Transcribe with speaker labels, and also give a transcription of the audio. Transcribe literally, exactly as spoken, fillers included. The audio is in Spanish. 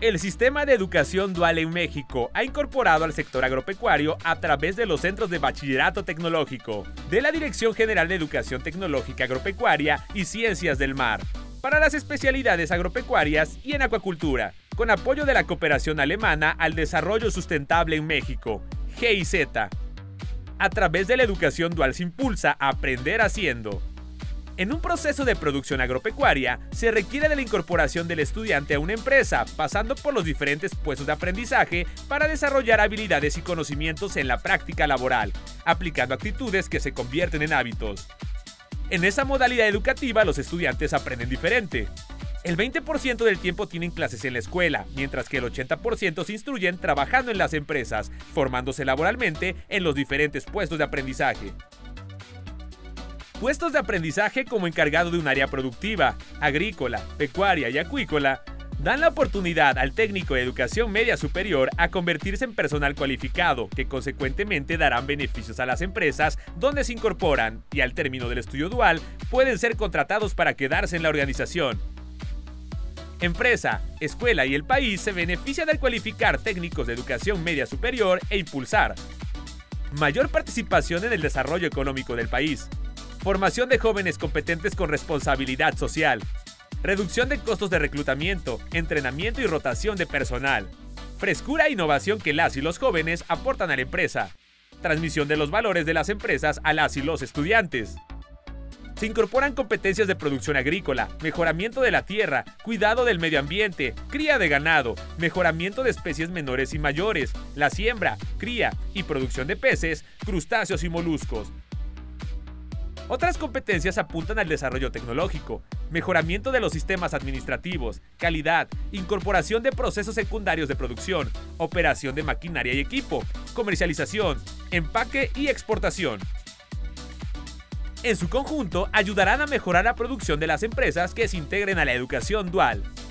Speaker 1: El sistema de educación dual en México ha incorporado al sector agropecuario a través de los centros de bachillerato tecnológico, de la Dirección General de Educación Tecnológica Agropecuaria y Ciencias del Mar, para las especialidades agropecuarias y en acuacultura, con apoyo de la cooperación alemana al desarrollo sustentable en México, G I Z. A través de la educación dual se impulsa a aprender haciendo. En un proceso de producción agropecuaria, se requiere de la incorporación del estudiante a una empresa, pasando por los diferentes puestos de aprendizaje para desarrollar habilidades y conocimientos en la práctica laboral, aplicando actitudes que se convierten en hábitos. En esa modalidad educativa, los estudiantes aprenden diferente. El veinte por ciento del tiempo tienen clases en la escuela, mientras que el ochenta por ciento se instruyen trabajando en las empresas, formándose laboralmente en los diferentes puestos de aprendizaje. Puestos de aprendizaje como encargado de un área productiva, agrícola, pecuaria y acuícola, dan la oportunidad al técnico de educación media superior a convertirse en personal cualificado, que consecuentemente darán beneficios a las empresas donde se incorporan y al término del estudio dual pueden ser contratados para quedarse en la organización. Empresa, escuela y el país se benefician al cualificar técnicos de educación media superior e impulsar mayor participación en el desarrollo económico del país. Formación de jóvenes competentes con responsabilidad social. Reducción de costos de reclutamiento, entrenamiento y rotación de personal. Frescura e innovación que las y los jóvenes aportan a la empresa. Transmisión de los valores de las empresas a las y los estudiantes. Se incorporan competencias de producción agrícola, mejoramiento de la tierra, cuidado del medio ambiente, cría de ganado, mejoramiento de especies menores y mayores, la siembra, cría y producción de peces, crustáceos y moluscos. Otras competencias apuntan al desarrollo tecnológico, mejoramiento de los sistemas administrativos, calidad, incorporación de procesos secundarios de producción, operación de maquinaria y equipo, comercialización, empaque y exportación. En su conjunto, ayudarán a mejorar la producción de las empresas que se integren a la educación dual.